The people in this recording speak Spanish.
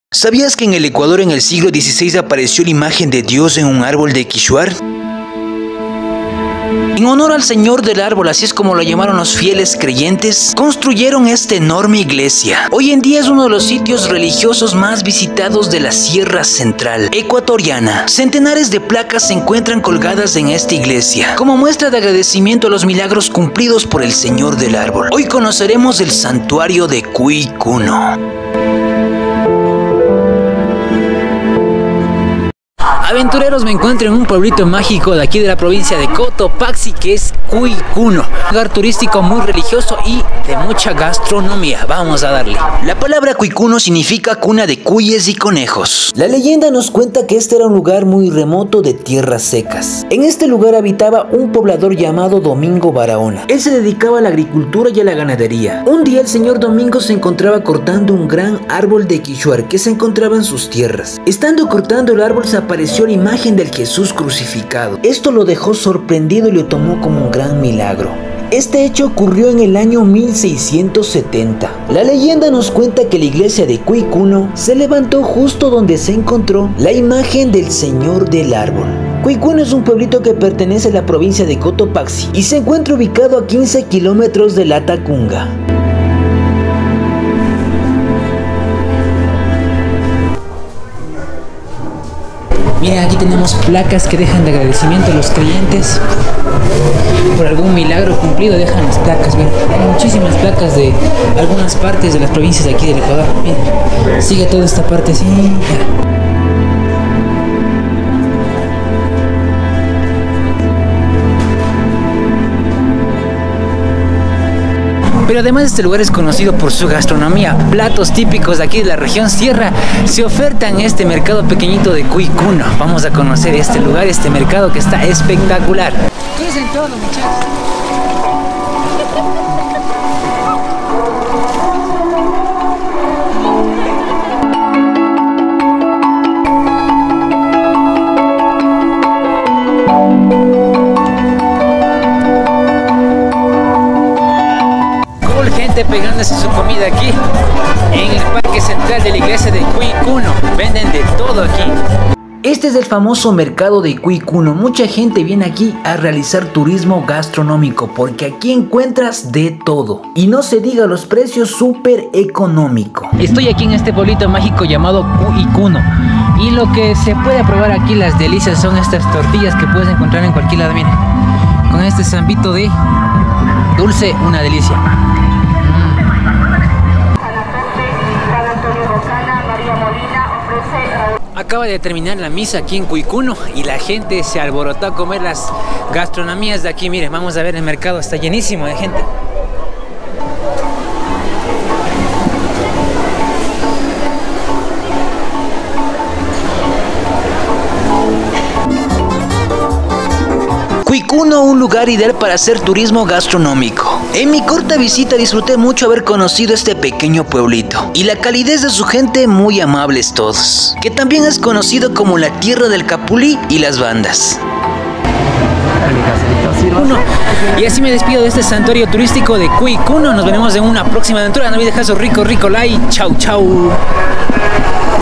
¿Sabías que en el Ecuador en el siglo XVI apareció la imagen de Dios en un árbol de Quichuar? En honor al Señor del Árbol, así es como lo llamaron los fieles creyentes, construyeron esta enorme iglesia. Hoy en día es uno de los sitios religiosos más visitados de la Sierra Central ecuatoriana. Centenares de placas se encuentran colgadas en esta iglesia, como muestra de agradecimiento a los milagros cumplidos por el Señor del Árbol. Hoy conoceremos el santuario de Cuicuno. Aventureros, me encuentro en un pueblito mágico de aquí de la provincia de Cotopaxi, que es Cuicuno, un lugar turístico muy religioso y de mucha gastronomía. Vamos a darle. La palabra Cuicuno significa cuna de cuyes y conejos. La leyenda nos cuenta que este era un lugar muy remoto de tierras secas. En este lugar habitaba un poblador llamado Domingo Barahona. Él se dedicaba a la agricultura y a la ganadería. Un día el señor Domingo se encontraba cortando un gran árbol de quichuar que se encontraba en sus tierras. Estando cortando el árbol se apareció la imagen del Jesús crucificado. Esto lo dejó sorprendido y lo tomó como un gran milagro. Este hecho ocurrió en el año 1670. La leyenda nos cuenta que la iglesia de Cuicuno se levantó justo donde se encontró la imagen del Señor del Árbol. Cuicuno es un pueblito que pertenece a la provincia de Cotopaxi y se encuentra ubicado a 15 kilómetros de Latacunga. Miren, aquí tenemos placas que dejan de agradecimiento a los creyentes. Por algún milagro cumplido dejan las placas. Miren, hay muchísimas placas de algunas partes de las provincias de aquí del Ecuador. Miren, sigue toda esta parte así. Pero además este lugar es conocido por su gastronomía. Platos típicos de aquí de la región sierra se ofertan en este mercado pequeñito de Cuicuno. Vamos a conocer este lugar, este mercado que está espectacular. ¿Qué es en todo, muchachos? Pegándose su comida aquí en el parque central de la iglesia de Cuicuno. Venden de todo aquí. Este es el famoso mercado de Cuicuno. Mucha gente viene aquí a realizar turismo gastronómico porque aquí encuentras de todo. Y no se diga los precios, súper económico. Estoy aquí en este pueblito mágico llamado Cuicuno. Y lo que se puede probar aquí, las delicias, son estas tortillas que puedes encontrar en cualquier lado. Miren, con este zambito de dulce, una delicia. Acaba de terminar la misa aquí en Cuicuno y la gente se alborotó a comer las gastronomías de aquí. Miren, vamos a ver, el mercado está llenísimo de gente. Cuicuno, un lugar ideal para hacer turismo gastronómico. En mi corta visita disfruté mucho haber conocido este pequeño pueblito y la calidez de su gente, muy amables todos, que también es conocido como la tierra del capulí y las bandas. Y así me despido de este santuario turístico de Cuicuno. Nos veremos en una próxima aventura. No olvides dejar su rico like. Chau, chau.